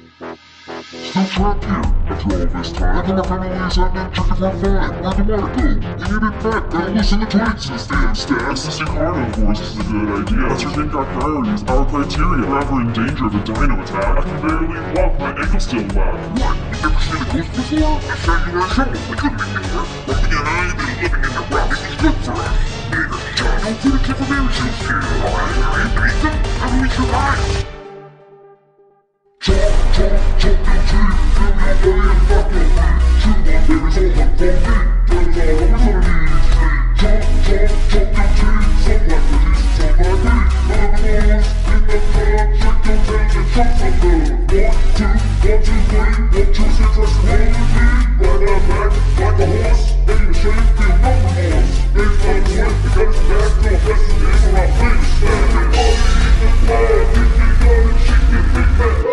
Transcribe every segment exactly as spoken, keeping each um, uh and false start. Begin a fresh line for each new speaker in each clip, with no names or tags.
Still trapped here after all this time. How come my family is at that chicken for fine? Where'd the water go? We need it back. Gotta listen to tweets instead. Stacks. Assisting carnivores is a good idea. Let's rethink our priorities, our criteria. We're ever in danger of a dino attack. I can barely walk, my ankle's still whack. What? You've never seen a ghost before? I thought you were a show. I couldn't ignore. But we and I have been living in the rock. This is good for us. Neither John, don't put a kid for marriages here. I ain't Nathan. How do we survive? Chop, chop, chop your teeth, feel your body and fuck your feet. Chew on berries all up for me, that is all always on the street. Chop, chop, chop your teeth, some like the least, some like me. Animals in the club, shake your tails and chop some love. One, two, one, two, three, one, two, six, let's roll with me. Ride our back like a horse, ain't ashamed, feel no remorse. Ain't fun sweat, we got his back, throw a best in the air for our face. Everybody in the club, get me done and shake your big back.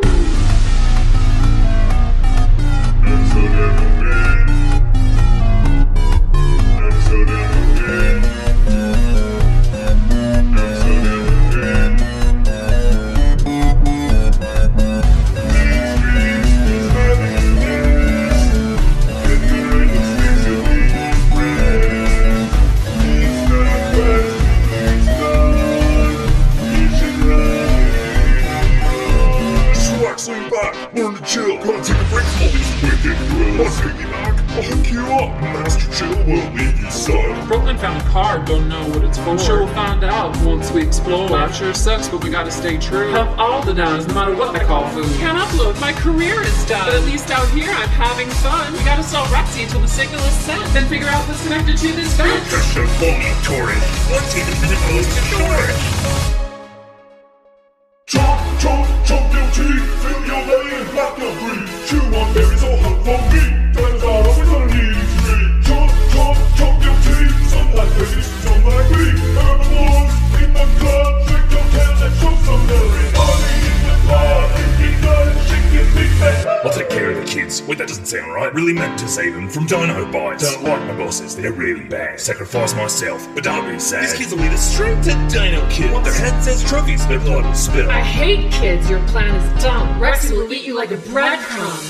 Learn to chill, gonna take a break from all these wicked drills. I'll take you back, I'll hook you up. Master Chill will leave you stuck.
Brooklyn found a card, don't know what it's for. I'm sure we'll find out once we explore. Life sure sucks, but we gotta stay true. Help all the downs, no matter what they call food. Can't upload, my career is done. But at least out here I'm having fun. We gotta solve Rexy until the signal is sent. Then figure out what's connected to this vent.
Just a phony torrent. What's even supposed to storage?
Chop, chop, chop your teeth, fill your belly and black your breathe. Chew on berries all hunt for me, that is all always gonna need me. Chop, chop, chop your teeth, some like babies, some like me. Animals in the club, shake your tail and show some belly. Body in the club, if you done, shake your big back.
I'll take care of the kids. Wait, that doesn't sound right. Really meant to save them from dino bites. Don't like my bosses, they're really bad. Sacrifice myself, but don't be sad. These kids will lead us straight to Dino Kids. Want their heads as trophies, their blood will spill.
I hate kids, your plan is dumb. Rexy will eat you like a breadcrumb.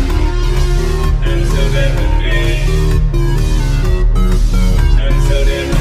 And so then we and so then